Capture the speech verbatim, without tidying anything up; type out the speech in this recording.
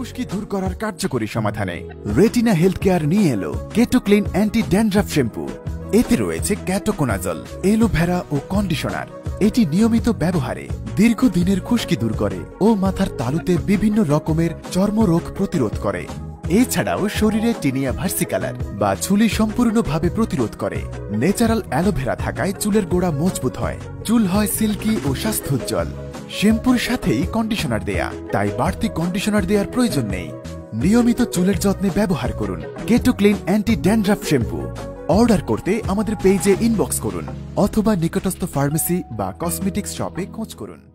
খুশকি দূর করার কার্যকরী সমাধানে রেটিনা হেলথ কেয়ার নিয়ে এলো keto clean anti dandruff shampoo. এতে রয়েছে ক্যাটোকোনাজল, এলোভেরা ও কন্ডিশনার। এটি নিয়মিত ব্যবহারে দীর্ঘদিনের খুশকি দূর করে ও মাথার তালুতে বিভিন্ন রকমের চর্মরোগ প্রতিরোধ করে। এছাড়াও শরীরে টিনিয়া ভার্সিকালার বা ঝুলি সম্পূর্ণভাবে প্রতিরোধ করে। ন্যাচারাল অ্যালোভেরা থাকায় চুলের গোড়া মজবুত হয়, চুল হয় সিল্কি ও স্বাস্থ্যোজ্জ্বল। শ্যাম্পুর সাথেই কন্ডিশনার দেয়া, তাই বাড়তি কন্ডিশনার দেওয়ার প্রয়োজন নেই। নিয়মিত চুলের যত্নে ব্যবহার করুন keto clean anti dandruff shampoo. Order করতে আমাদের পেজে ইনবক্স করুন অথবা নিকটস্থ ফার্মেসি বা কসমেটিক্স শপে খোঁজ করুন।